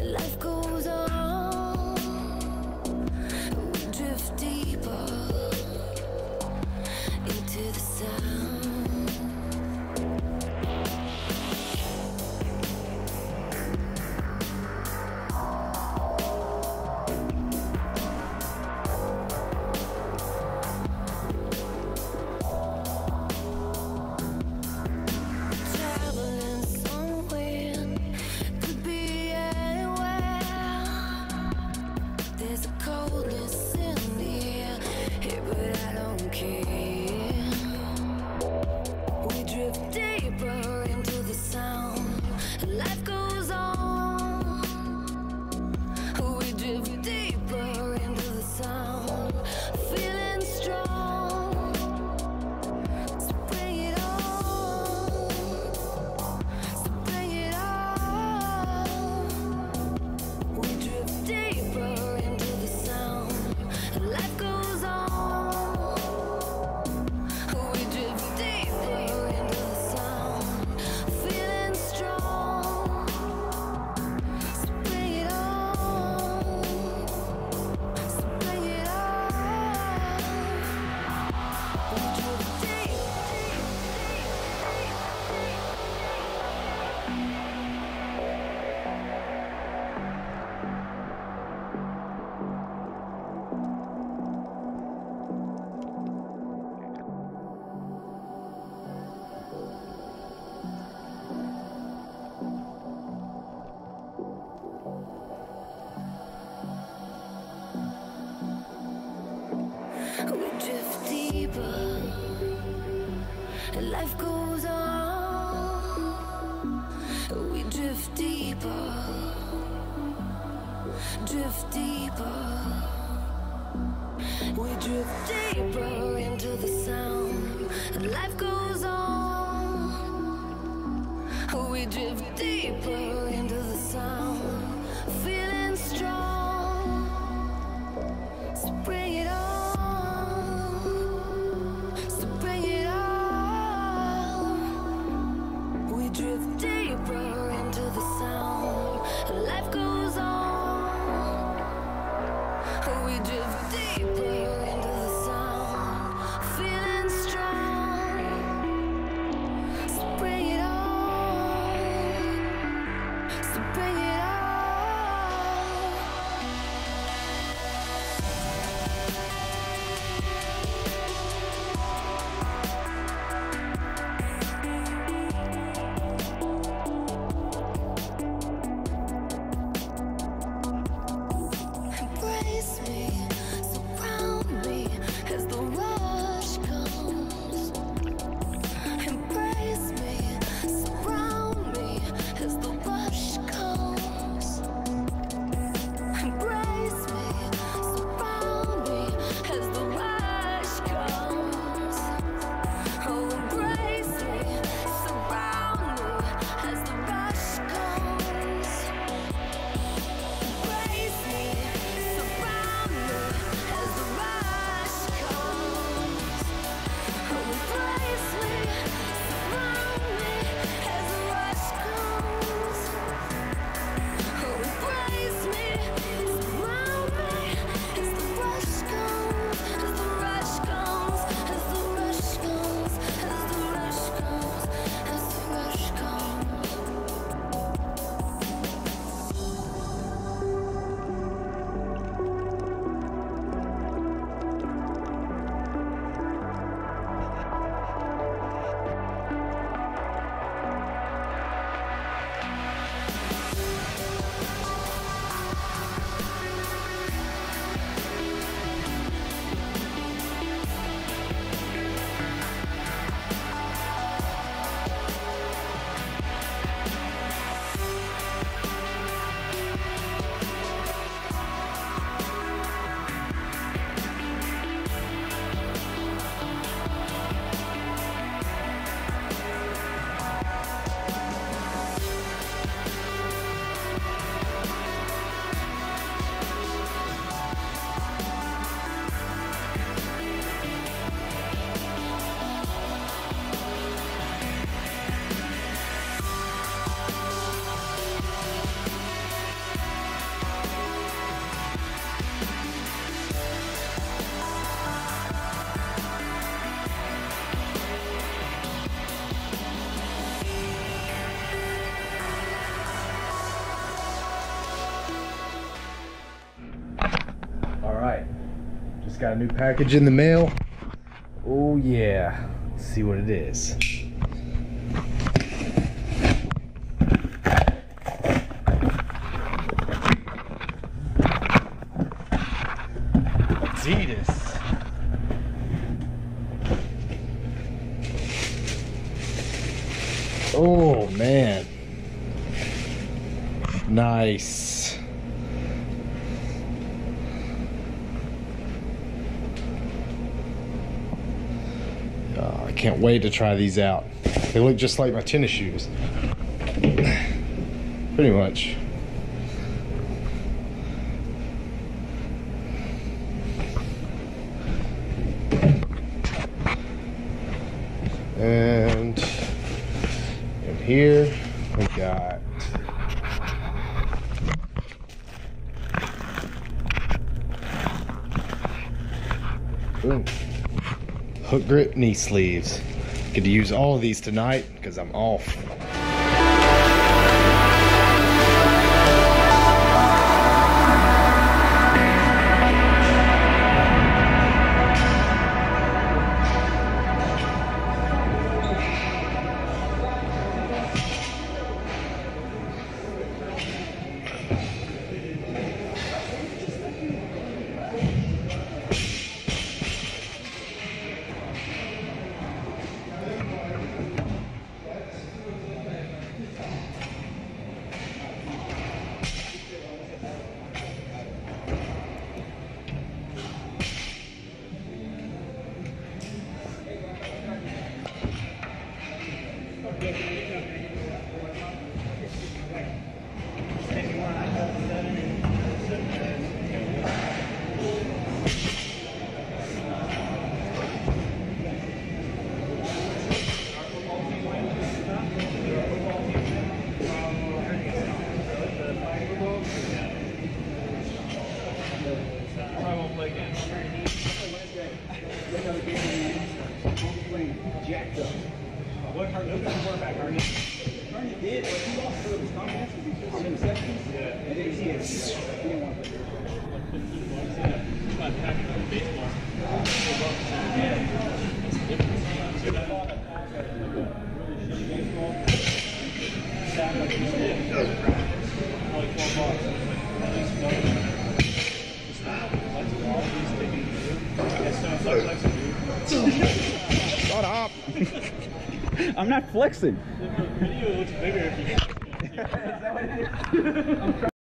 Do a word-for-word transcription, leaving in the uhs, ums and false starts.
Life goes on, we drift deeper into the sound. Life goes on, we drift deeper, drift deeper, we drift deeper into the sound. Life goes on, we drift deeper into the sound, feeling strong, so bring it on. Drift deeper into the sound. Life goes on. We drift deeper into the sound, feeling strong. So bring it on. So bring it on. Just got a new package in the mail. Oh yeah, let's see what it is. Adidas. Oh man, nice. Uh, I can't wait to try these out. They look just like my tennis shoes. Pretty much. And in here we got ooh, hook grip knee sleeves. Get to use all of these tonight because I'm off. Jacked up. What hurt? Look at the quarterback. Harney. Harney did, but he lost some of his confidence because he was seconds. Yeah. And then he did. He didn't want to play. Shut up. I'm not flexing. The video looks bigger if you